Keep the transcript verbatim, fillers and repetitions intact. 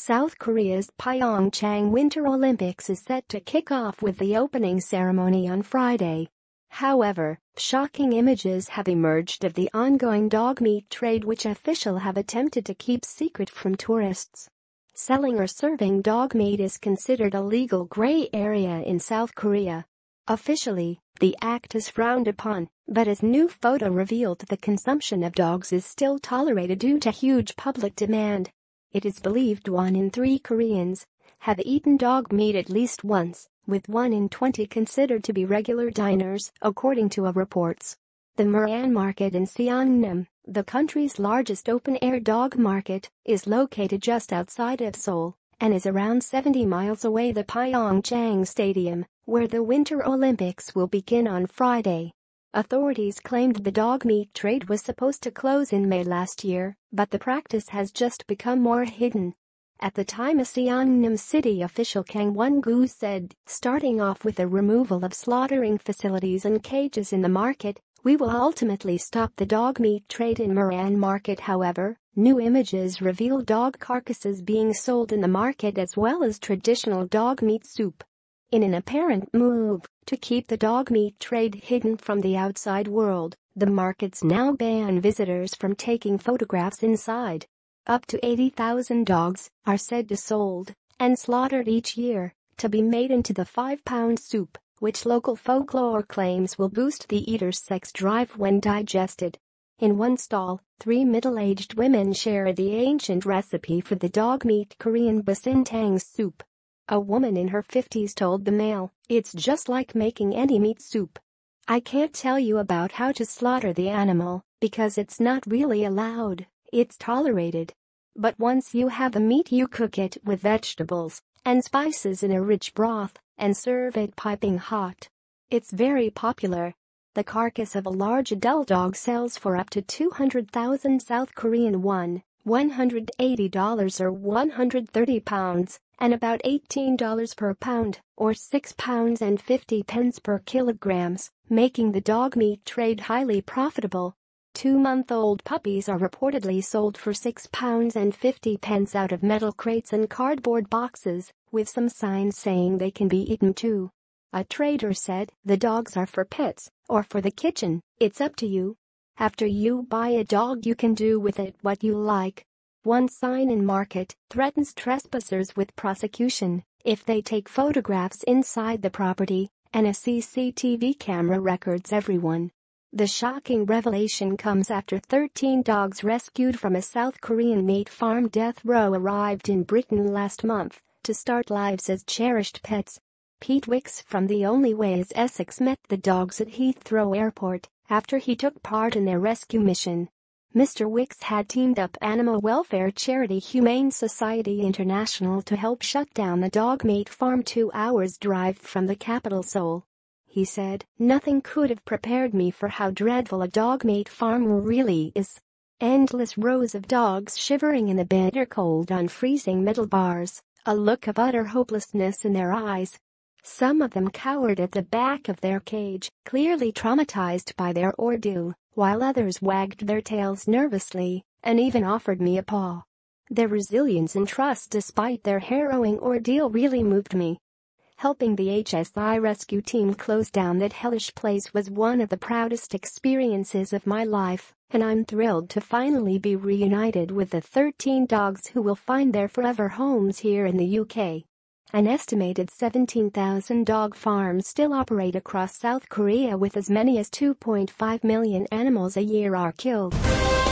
South Korea's Pyeongchang Winter Olympics is set to kick off with the opening ceremony on Friday. However, shocking images have emerged of the ongoing dog meat trade, which officials have attempted to keep secret from tourists. Selling or serving dog meat is considered a legal gray area in South Korea. Officially, the act is frowned upon, but as new photo revealed, the consumption of dogs is still tolerated due to huge public demand. It is believed one in three Koreans have eaten dog meat at least once, with one in twenty considered to be regular diners, according to a reports. The Muran market in Seongnam, the country's largest open-air dog market, is located just outside of Seoul and is around seventy miles away from the Pyeongchang Stadium, where the Winter Olympics will begin on Friday. Authorities claimed the dog meat trade was supposed to close in May last year, but the practice has just become more hidden. At the time, a Seongnam city official Kang Won-gu said, starting off with the removal of slaughtering facilities and cages in the market, we will ultimately stop the dog meat trade in Muran market. However, new images reveal dog carcasses being sold in the market as well as traditional dog meat soup. In an apparent move to keep the dog meat trade hidden from the outside world, the markets now ban visitors from taking photographs inside. Up to eighty thousand dogs are said to sold and slaughtered each year to be made into the five-pound soup, which local folklore claims will boost the eater's sex drive when digested. In one stall, three middle-aged women share the ancient recipe for the dog meat Korean basintang soup. A woman in her fifties told the Mail, "It's just like making any meat soup. I can't tell you about how to slaughter the animal because it's not really allowed, it's tolerated. But once you have the meat, you cook it with vegetables and spices in a rich broth and serve it piping hot. It's very popular." The carcass of a large adult dog sells for up to two hundred thousand South Korean won, one hundred eighty dollars or one hundred thirty pounds, and about eighteen dollars per pound, or six pounds and fifty pence per kilograms, making the dog meat trade highly profitable. Two-month-old puppies are reportedly sold for six pounds and fifty pence out of metal crates and cardboard boxes, with some signs saying they can be eaten too. A trader said, "The dogs are for pets, or for the kitchen, it's up to you. After you buy a dog, you can do with it what you like." One sign in market threatens trespassers with prosecution if they take photographs inside the property, and a C C T V camera records everyone. The shocking revelation comes after thirteen dogs rescued from a South Korean meat farm death row arrived in Britain last month to start lives as cherished pets. Pete Wicks from The Only Ways Essex met the dogs at Heathrow Airport after he took part in their rescue mission. Mister Wicks had teamed up animal welfare charity Humane Society International to help shut down the dog meat farm two hours drive from the capital Seoul. He said, "Nothing could have prepared me for how dreadful a dog meat farm really is. Endless rows of dogs shivering in the bitter cold on freezing metal bars, a look of utter hopelessness in their eyes. Some of them cowered at the back of their cage, clearly traumatized by their ordeal, while others wagged their tails nervously and even offered me a paw. Their resilience and trust despite their harrowing ordeal really moved me." Helping the H S I rescue team close down that hellish place was one of the proudest experiences of my life, and I'm thrilled to finally be reunited with the thirteen dogs who will find their forever homes here in the U K. An estimated seventeen thousand dog farms still operate across South Korea, with as many as two point five million animals a year are killed.